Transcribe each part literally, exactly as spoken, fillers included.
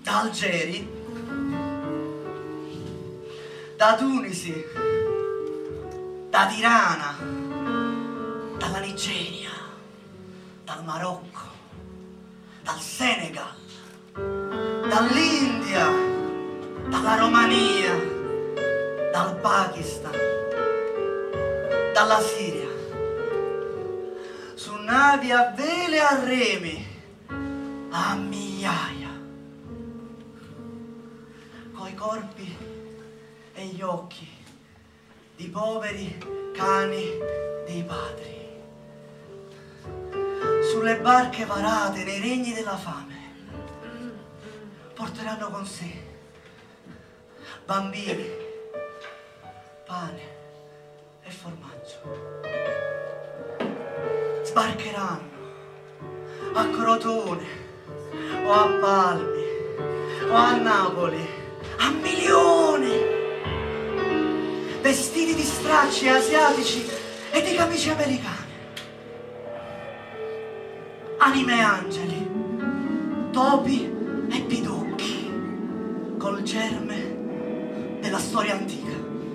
da Algeri, da Tunisi, da Tirana, dalla Nigeria, dal Marocco, dal Senegal, dall'India, dalla Romania, dal Pakistan, dalla Siria, su navi a vele e a remi, a migliaia, coi corpi e gli occhi di poveri cani dei padri, sulle barche varate nei regni della fame, porteranno con sé bambini, pane e formaggio. Sbarcheranno a Crotone o a Palmi o a Napoli a milioni, vestiti di stracci asiatici e di camicie americane. Anime e angeli, topi e pidocchi, col germe della storia antica.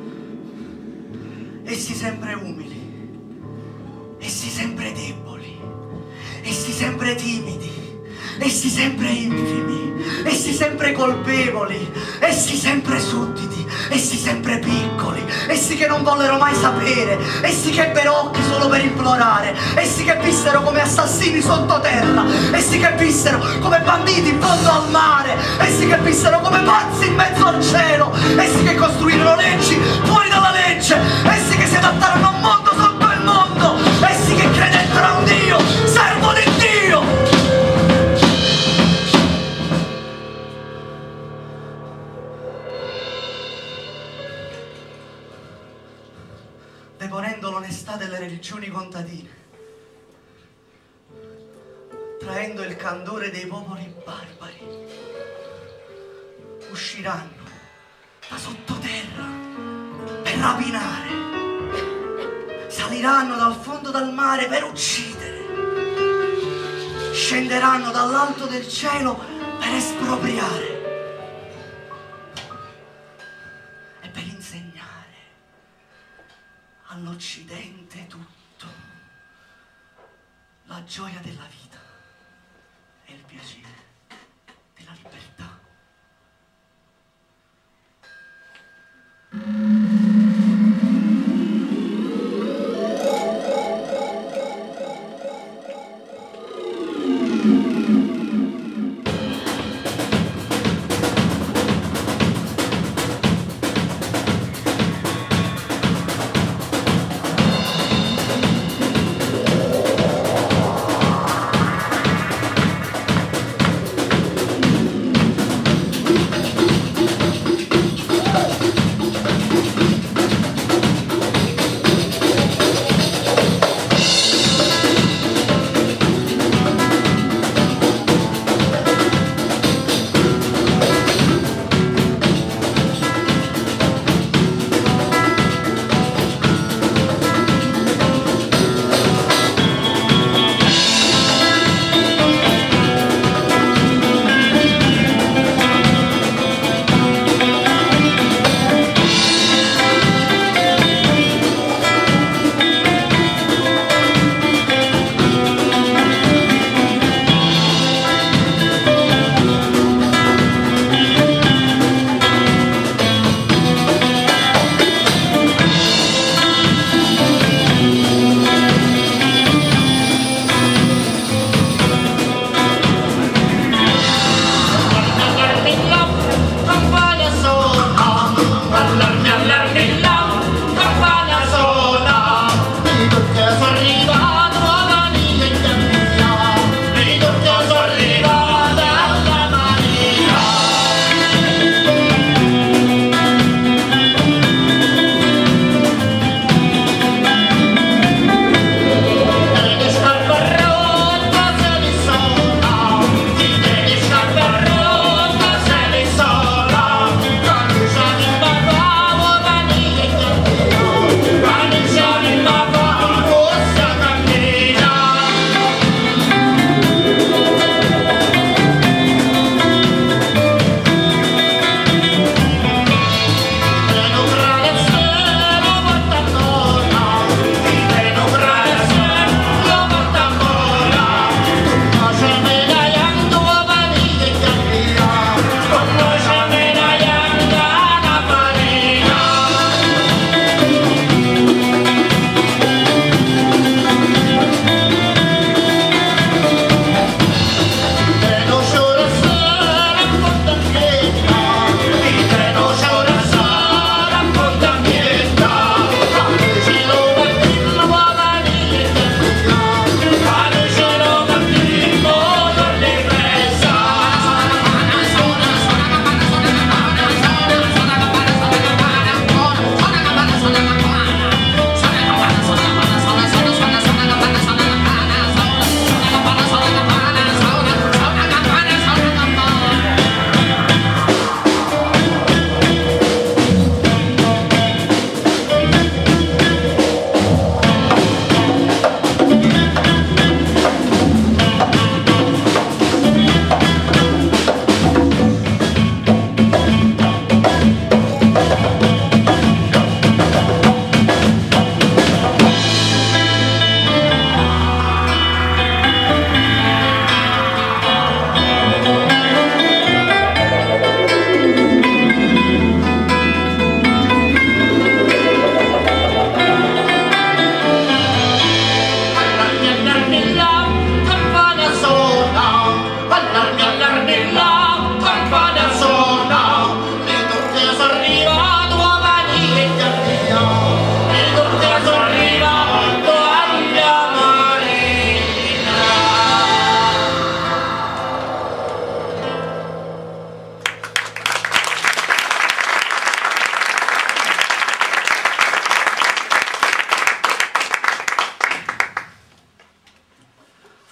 Essi sempre umili, essi sempre deboli, essi sempre timidi, essi sempre infimi, essi sempre colpevoli, essi sempre sudditi, essi sempre piccoli, essi che non vollero mai sapere, essi che ebbero occhi solo per implorare, essi che vissero come assassini sottoterra, essi che vissero come banditi in fondo al mare, essi che vissero come pazzi in mezzo al cielo, essi che costruirono leggi fuori dalla legge, essi che si adattarono a un mondo sotto il mondo, essi che credettero a un Dio, servo di Dio. Deponendo l'onestà delle religioni contadine, traendo il candore dei popoli barbari, usciranno da sottoterra per rapinare, saliranno dal fondo del mare per uccidere, scenderanno dall'alto del cielo per espropriare e per insegnare all'Occidente tutto la gioia della vita e il piacere della libertà.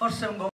Forse è un